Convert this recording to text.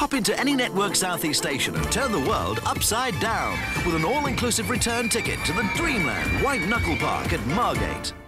Hop into any Network South East station and turn the world upside down with an all-inclusive return ticket to the Dreamland White Knuckle Park at Margate.